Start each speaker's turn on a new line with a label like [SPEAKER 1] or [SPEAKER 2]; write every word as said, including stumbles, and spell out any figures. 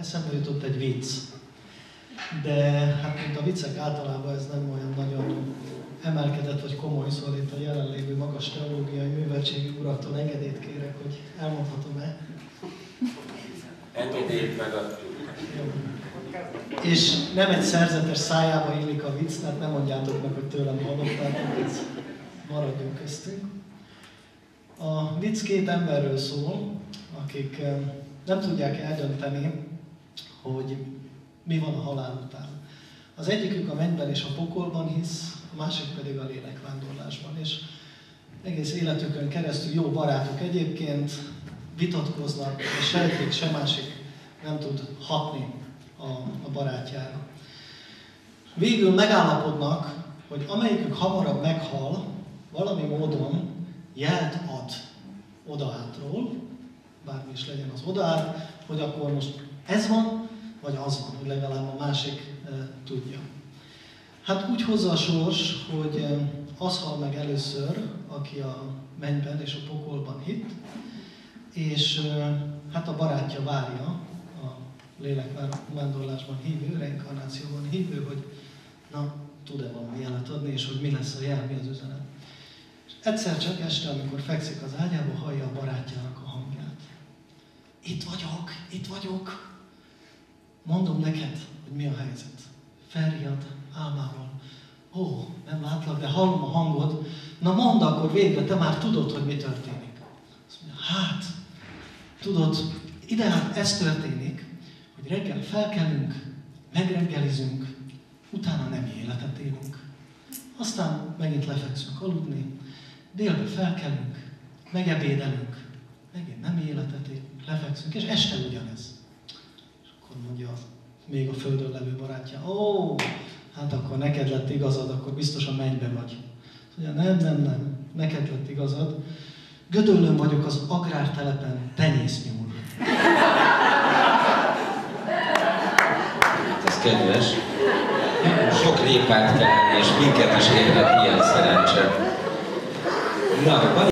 [SPEAKER 1] eszembe jutott egy vicc. De hát mint a viccek általában ez nem olyan nagyon emelkedett vagy komoly, szóval itt a jelenlévő magas teológiai műveltségű uraktól engedélyt kérek, hogy elmondhatom-e.
[SPEAKER 2] Engedélyt megadjuk.
[SPEAKER 1] És nem egy szerzetes szájába illik a vicc, tehát nem mondjátok meg, hogy tőlem hallottátok, ez maradjunk köztünk. A vicc két emberről szól, akik nem tudják eldönteni, hogy mi van a halál után. Az egyikük a mennyben és a pokolban hisz, a másik pedig a lélekvándorlásban. És egész életükön keresztül jó barátok egyébként, vitatkoznak, és se egyik, se másik nem tud hatni a, a barátjára. Végül megállapodnak, hogy amelyikük hamarabb meghal, valami módon jelt ad odaátról, bármi is legyen az odaát, hogy akkor most ez van, vagy az van, hogy legalább a másik e, tudja. Hát úgy hozza a sors, hogy e, az hal meg először, aki a mennyben és a pokolban hitt, és e, hát a barátja várja, a lélekvándorlásban hívő, reinkarnációban hívő, hogy na, tud-e valami jelet adni, és hogy mi lesz a jel, mi az üzenet. És egyszer csak este, amikor fekszik az ágyába, hallja a barátjának a hangját. Itt vagyok, itt vagyok. Mondom neked, hogy mi a helyzet. Felriad álmával. Ó, nem látlak, de hallom a hangod. Na mondd akkor végre, te már tudod, hogy mi történik. Azt mondja, hát, tudod, ide hát ez történik, hogy reggel felkelünk, megreggelizünk, utána nem életet élünk. Aztán megint lefekszünk aludni, délbe felkelünk, megebédelünk, megint nem életet élünk, lefekszünk, és este ugyanez. És akkor mondja még a földön levő barátja, ó, hát akkor neked lett igazad, akkor biztos a mennybe vagy. Mondja, nem, nem, nem, neked lett igazad. Gödöllőn vagyok az agrártelepen tenyésznyúl.
[SPEAKER 2] Ez kedves. Sok lépát kell, és minket is érhet ilyen szerencse. Na,